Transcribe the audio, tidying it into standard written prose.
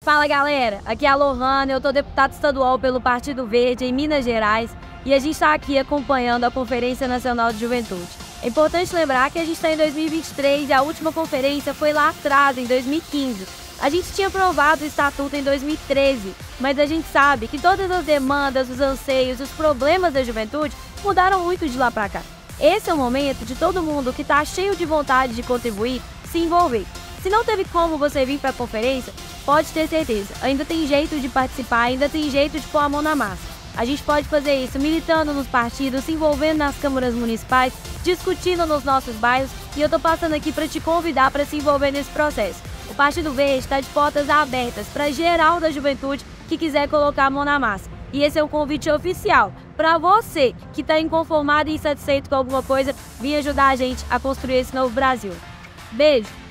Fala galera, aqui é a Lohana, eu tô deputada estadual pelo Partido Verde em Minas Gerais e a gente está aqui acompanhando a Conferência Nacional de Juventude. É importante lembrar que a gente está em 2023 e a última conferência foi lá atrás, em 2015. A gente tinha aprovado o Estatuto em 2013, mas a gente sabe que todas as demandas, os anseios, os problemas da juventude mudaram muito de lá para cá. Esse é o momento de todo mundo que está cheio de vontade de contribuir, se envolver. Se não teve como você vir para a conferência, pode ter certeza, ainda tem jeito de participar, ainda tem jeito de pôr a mão na massa. A gente pode fazer isso militando nos partidos, se envolvendo nas câmaras municipais, discutindo nos nossos bairros, e eu tô passando aqui para te convidar para se envolver nesse processo. O Partido Verde está de portas abertas para geral da juventude que quiser colocar a mão na massa. E esse é um convite oficial para você que está inconformado e insatisfeito com alguma coisa, vir ajudar a gente a construir esse novo Brasil. Beijo!